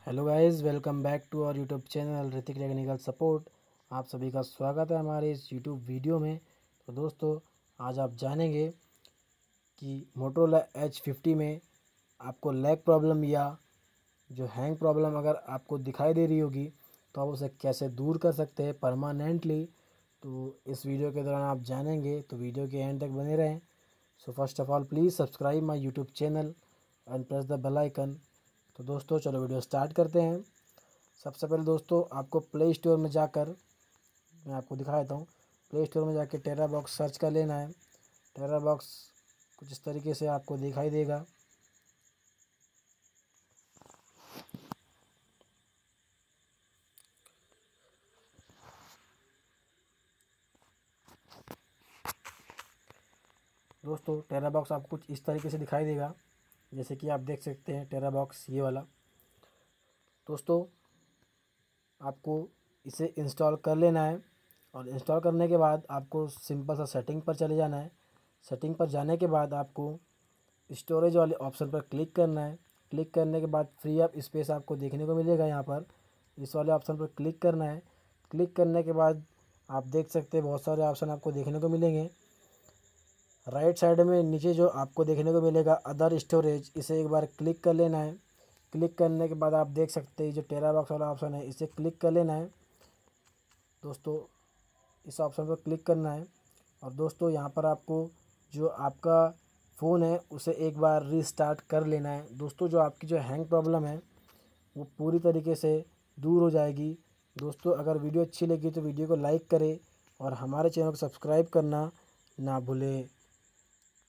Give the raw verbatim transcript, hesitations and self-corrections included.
Hello guys, welcome back to our YouTube channel Hrithik technical support. आप सभी का स्वागत है हमारे इस यूट्यूब वीडियो में। तो दोस्तों, आज आप जानेंगे कि मोटोरोला एच फिफ्टी में आपको लैग प्रॉब्लम या जो हैंग प्रॉब्लम अगर आपको दिखाई दे रही होगी तो आप उसे कैसे दूर कर सकते हैं परमानेंटली। तो इस वीडियो के दौरान आप जानेंगे, तो वीडियो के एंड तक बने रहें। So first of all please subscribe my YouTube channel and press the bell icon. तो दोस्तों चलो वीडियो स्टार्ट करते हैं। सबसे पहले दोस्तों आपको प्ले स्टोर में जाकर मैं आपको दिखा देता हूँ। प्ले स्टोर में जाकर टेरा बॉक्स सर्च कर लेना है। टेरा बॉक्स कुछ इस तरीके से आपको दिखाई देगा। दोस्तों टेरा बॉक्स आपको कुछ इस तरीके से दिखाई देगा, जैसे कि आप देख सकते हैं टेरा बॉक्स ये वाला। दोस्तों आपको इसे इंस्टॉल कर लेना है और इंस्टॉल करने के बाद आपको सिंपल सा सेटिंग पर चले जाना है। सेटिंग पर जाने के बाद आपको स्टोरेज वाले ऑप्शन पर क्लिक करना है। क्लिक करने के बाद फ्री अप स्पेस आपको देखने को मिलेगा। यहाँ पर इस वाले ऑप्शन पर क्लिक करना है। क्लिक करने के बाद आप देख सकते हैं बहुत सारे ऑप्शन आपको देखने को मिलेंगे। राइट साइड में नीचे जो आपको देखने को मिलेगा अदर स्टोरेज, इसे एक बार क्लिक कर लेना है। क्लिक करने के बाद आप देख सकते हैं जो टेरा बॉक्स वाला ऑप्शन है, इसे क्लिक कर लेना है। दोस्तों इस ऑप्शन पर क्लिक करना है और दोस्तों यहाँ पर आपको जो आपका फ़ोन है उसे एक बार रीस्टार्ट कर लेना है। दोस्तों जो आपकी जो हैंग प्रॉब्लम है वो पूरी तरीके से दूर हो जाएगी। दोस्तों अगर वीडियो अच्छी लगी तो वीडियो को लाइक करें और हमारे चैनल को सब्सक्राइब करना ना भूलें।